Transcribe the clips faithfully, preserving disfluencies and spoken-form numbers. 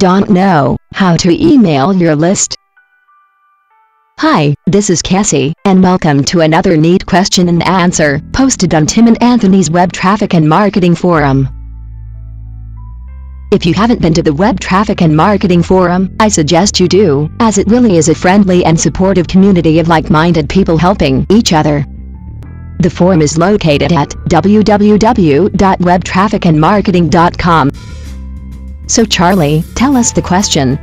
don't know how to email your list? Hi, this is Cassie, and welcome to another neat question and answer posted on Tim and Anthony's Web Traffic and Marketing Forum. If you haven't been to the Web Traffic and Marketing Forum, I suggest you do, as it really is a friendly and supportive community of like-minded people helping each other. The forum is located at w w w dot web traffic and marketing dot com. So Charlie, tell us the question.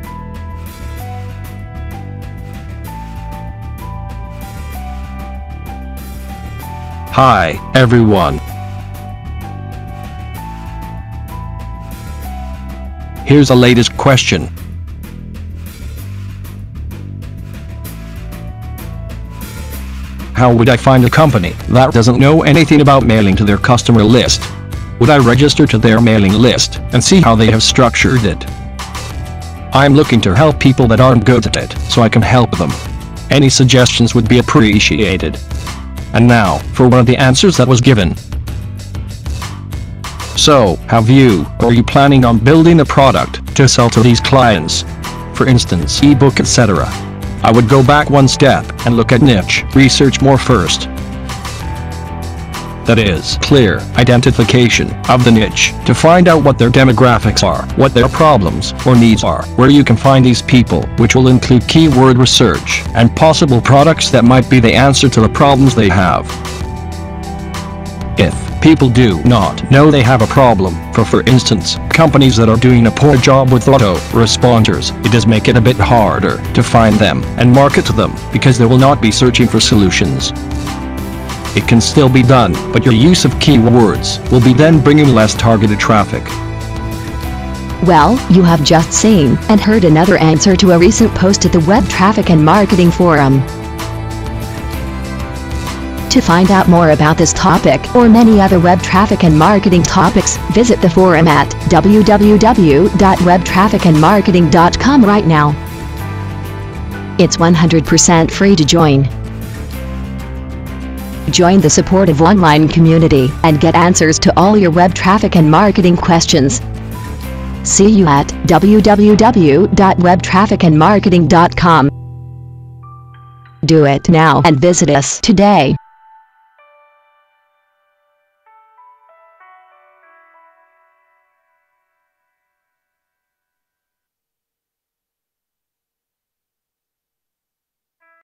Hi, everyone. Here's the latest question. How would I find a company that doesn't know anything about mailing to their customer list? Would I register to their mailing list and see how they have structured it? I'm looking to help people that aren't good at it, so I can help them. Any suggestions would be appreciated. And now, for one of the answers that was given. So, have you, or are you planning on building a product to sell to these clients? For instance, ebook, et cetera. I would go back one step and look at niche research more first. That is, clear identification of the niche, to find out what their demographics are, what their problems or needs are, where you can find these people, which will include keyword research, and possible products that might be the answer to the problems they have. If people do not know they have a problem, for for instance, companies that are doing a poor job with auto-responders, it does make it a bit harder to find them and market to them, because they will not be searching for solutions. It can still be done, but your use of keywords will be then bringing less targeted traffic. Well, you have just seen and heard another answer to a recent post at the Web Traffic and Marketing Forum. To find out more about this topic or many other web traffic and marketing topics, visit the forum at w w w dot web traffic and marketing dot com right now. It's one hundred percent free to join. Join the supportive online community and get answers to all your web traffic and marketing questions. See you at w w w dot web traffic and marketing dot com. Do it now and visit us today.